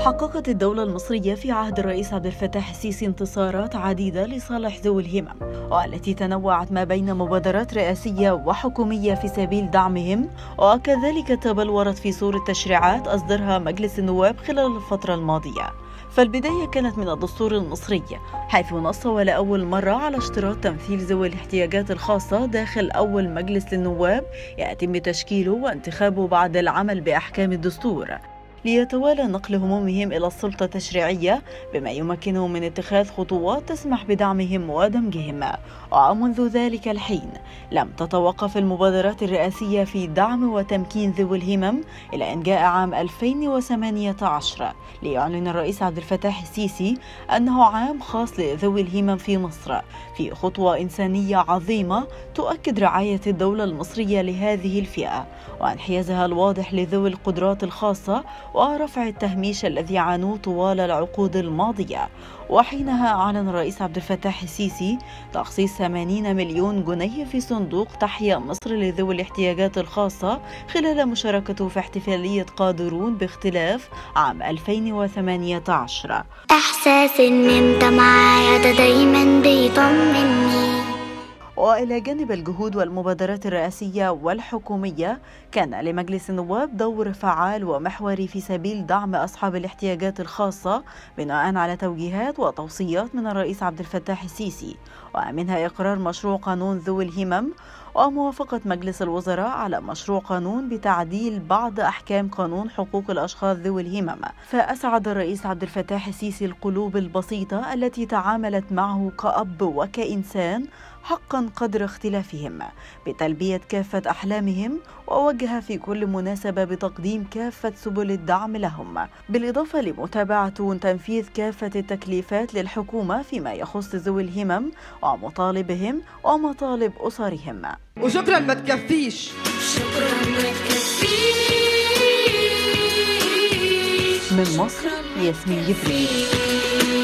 حققت الدولة المصرية في عهد الرئيس عبد الفتاح السيسي انتصارات عديدة لصالح ذوي الهمم، والتي تنوعت ما بين مبادرات رئاسية وحكومية في سبيل دعمهم، وكذلك تبلورت في صورة تشريعات أصدرها مجلس النواب خلال الفترة الماضية. فالبداية كانت من الدستور المصري، حيث نص ولأول مرة على اشتراط تمثيل ذوي الاحتياجات الخاصة داخل أول مجلس للنواب يتم تشكيله وانتخابه بعد العمل بأحكام الدستور، ليتوالى نقل همومهم إلى السلطة التشريعية بما يمكنهم من اتخاذ خطوات تسمح بدعمهم ودمجهم. ومنذ ذلك الحين لم تتوقف المبادرات الرئاسية في دعم وتمكين ذوي الهمم، إلى أن جاء عام 2018 ليعلن الرئيس عبد الفتاح السيسي أنه عام خاص لذوي الهمم في مصر، في خطوة إنسانية عظيمة تؤكد رعاية الدولة المصرية لهذه الفئة وانحيازها الواضح لذوي القدرات الخاصة ورفع التهميش الذي عانوه طوال العقود الماضية. وحينها أعلن الرئيس عبد الفتاح السيسي تخصيص 80 مليون جنيه في صندوق تحيا مصر لذوي الاحتياجات الخاصة خلال مشاركته في احتفالية قادرون باختلاف عام 2018. إحساس إن أنت معايا ده دايما بيطمني. وإلى جانب الجهود والمبادرات الرئاسية والحكومية، كان لمجلس النواب دور فعال ومحوري في سبيل دعم أصحاب الاحتياجات الخاصة بناء على توجيهات وتوصيات من الرئيس عبد الفتاح السيسي، ومنها إقرار مشروع قانون ذوي الهمم وموافقة مجلس الوزراء على مشروع قانون بتعديل بعض أحكام قانون حقوق الأشخاص ذوي الهمم. فأسعد الرئيس عبد الفتاح السيسي القلوب البسيطة التي تعاملت معه كأب وكإنسان حقا قدر اختلافهم بتلبية كافة أحلامهم، ووجه في كل مناسبة بتقديم كافة سبل الدعم لهم، بالإضافة لمتابعة تنفيذ كافة التكليفات للحكومة فيما يخص ذوي الهمم ومطالبهم ومطالب أسرهم. وشكرا ما تكفيش. شكرا ما تكفيش. من مصر، ياسمين جبريل.